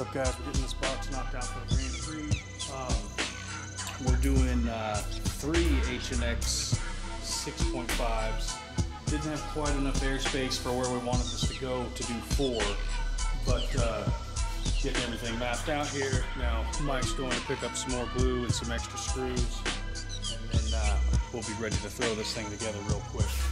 up, guys? We're getting this box knocked out for the Grand Prix. We're doing 3 HNX 6.5s. Didn't have quite enough airspace for where we wanted this to go to do 4, but getting everything mapped out here. Now Mike's going to pick up some more glue and some extra screws, and then we'll be ready to throw this thing together real quick.